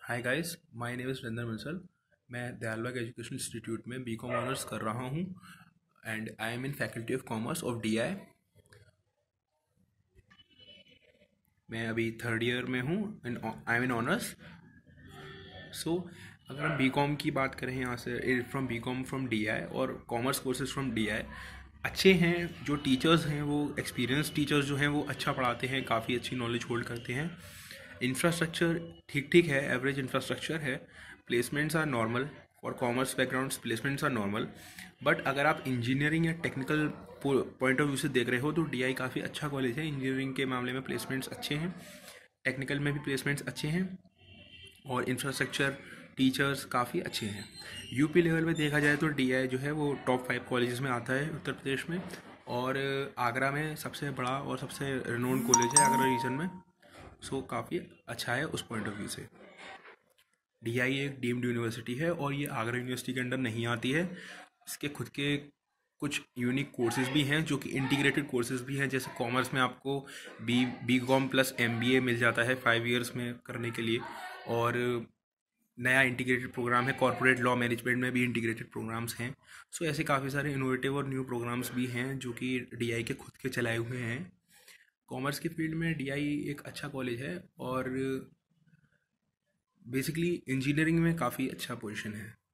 Hi guys, my name is Randar Misal. मैं Dayalbagh educational institute में B com honours कर रहा हूँ and I am in faculty of commerce of DI. मैं अभी थर्ड ईयर में हूँ and I am in honours. So अगर हम बीकॉम की बात करें यहाँ से फ्रॉम बीकॉम फ्रॉम डीआई और कॉमर्स कोर्सेज फ्रॉम डीआई अच्छे हैं। जो टीचर्स हैं वो एक्सपीरियंस टीचर्स जो हैं वो अच्छा पढ़ाते हैं, काफ़ी अच्छी नॉलेज होल्ड करते हैं। इंफ्रास्ट्रक्चर ठीक ठीक है, एवरेज इंफ्रास्ट्रक्चर है। Placements are normal for commerce backgrounds, placements are normal. But अगर आप इंजीनियरिंग या टेक्निकल पॉइंट ऑफ व्यू से देख रहे हो तो डीआई काफ़ी अच्छा कॉलेज है। इंजीनियरिंग के मामले में प्लेसमेंट्स अच्छे हैं, टेक्निकल में भी प्लेसमेंट्स अच्छे हैं और इंफ्रास्ट्रक्चर टीचर्स काफ़ी अच्छे हैं। यूपी लेवल पे देखा जाए तो डीआई जो है वो टॉप 5 कॉलेजेस में आता है उत्तर प्रदेश में, और आगरा में सबसे बड़ा और सबसे रिनोन कॉलेज है आगरा रीजन में। सो काफ़ी अच्छा है उस पॉइंट ऑफ व्यू से। डीआई एक डीम्ड यूनिवर्सिटी है और ये आगरा यूनिवर्सिटी के अंडर नहीं आती है। इसके खुद के कुछ यूनिक कोर्सेज भी हैं जो कि इंटीग्रेटेड कोर्सेज भी हैं। जैसे कॉमर्स में आपको बी कॉम प्लस एमबीए मिल जाता है 5 ईयर्स में करने के लिए, और नया इंटीग्रेटेड प्रोग्राम है कॉर्पोरेट लॉ मैनेजमेंट में भी इंटीग्रेटेड प्रोग्राम्स हैं। सो ऐसे काफ़ी सारे इनोवेटिव और न्यू प्रोग्राम्स भी हैं जो कि डीआई के खुद के चलाए हुए हैं। कॉमर्स की फील्ड में डीआई एक अच्छा कॉलेज है और बेसिकली इंजीनियरिंग में काफ़ी अच्छा पोजीशन है।